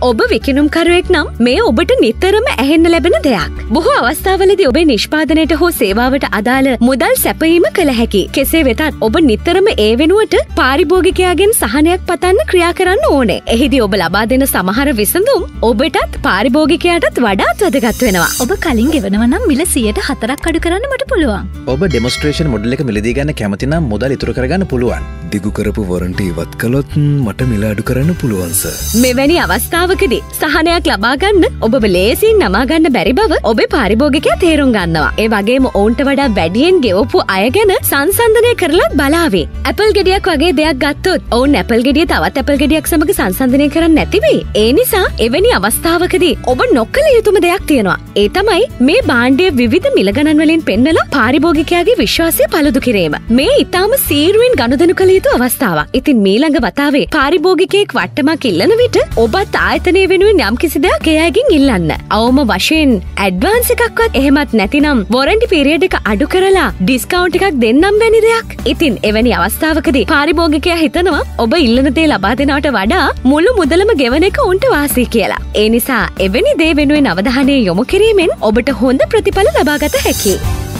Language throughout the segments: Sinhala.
ඔබ විකිණුම්කරුවෙක් නම් මේ ඔබට නිතරම ඇහෙන්න ලැබෙන දෙයක්. බොහෝ අවස්ථාවලදී ඔබේ නිෂ්පාදනයට හෝ සේවාවට අදාළ මුදල් සැපයීම කළ හැකි. කෙසේ වෙතත් ඔබ නිතරම ඒ වෙනුවට පාරිභෝගිකයාගෙන් සහනයක් පතන්න ක්‍රියා කරන්න ඕනේ. එහිදී ඔබ ලබා දෙන සමහර විසඳුම් ඔබටත් පාරිභෝගිකයාටත් වඩාත් වැදගත් වෙනවා. ඔබ කලින් ගෙවනවා නම් මිල 104ක් අඩු කරන්න මට පුළුවන්. ඔබ ඩෙමොන්ස්ට්‍රේෂන් මොඩල් එක මිලදී ගන්න කැමති නම් මුදල් ඉතුරු කරගන්න පුළුවන්. දිගු කරපු වොරන්ටි ඉවත් කළොත් මට මිල අඩු කරන්න පුළුවන් සර්. මෙවැනි අවස්ථාවකදී සහනයක් ලබා ගන්න ඔබව ලේසියෙන් නමා ගන්න බැරි බව ඔබේ පාරිභෝගිකයා තේරුම් ගන්නවා. ඒ වගේම ඔවුන්ට වඩා වැඩියෙන් ගෙවපු අය ගැන සංසන්දනය කරලා බලාවේ. ඇපල් ගෙඩියක් වගේ දෙයක් ගත්තොත් ඔවුන් ඇපල් ගෙඩිය තවත් ඇපල් ගෙඩියක් සමග සංසන්දනය කරන්නේ නැති වෙයි. ඒ නිසා එවැනි අවස්ථාවකදී ඔබ නොකළ යුතුම දෙයක් තියෙනවා. ඒ තමයි මේ භාණ්ඩයේ විවිධ මිල ගණන් වලින් පෙන්වලා පාරිභෝගිකයාගේ විශ්වාසය පළුදු කිරීම. මේ ඊටාම සීරුවෙන් ගනුදෙනු කළ යුතු අවස්ථාවක්. ඉතින් මීළඟ වතාවේ පාරිභෝගිකයෙක් වට්ටමක් ඉල්ලන විට ඔබත් ආයතනය වෙනුවෙන් යම්කිසි දෙයක් ඒ අයගෙන් ඉල්ලන්න. අවම වශයෙන් ඇඩ්වාන්ස් එකක්වත් එහෙමත් නැතිනම් වොරන්ටි පීරියඩ් එක අඩු කරලා ඩිස්කවුන්ට් එකක් දෙන්නම් වැනි දෙයක්. ඉතින් එවැනි අවස්ථාවකදී පාරිභෝගිකයා හිතනවා ඔබ ඉල්ලන දේ ලබා දෙනවට වඩා මුළු මුදලම ගෙවන එක උන්ට වාසි කියලා. ඒ නිසා එවැනි දේ වෙනුවෙන් අවධානය යොමු කිරීමෙන් ඔබට හොඳ ප්‍රතිඵල ලබා ගත හැකියි.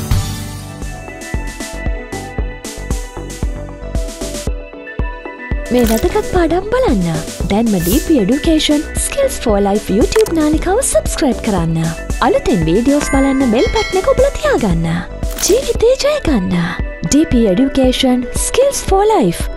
මේ වැදගත් පාඩම් බලන්න. දැන්ම DP Education Skills for Life YouTube නාලිකාව subscribe කරන්න. අලුතෙන් වීඩියෝස් බලන්න bell button එක ඔබලා තියාගන්න. ජීවිතේ ජය ගන්න. DP Education Skills for Life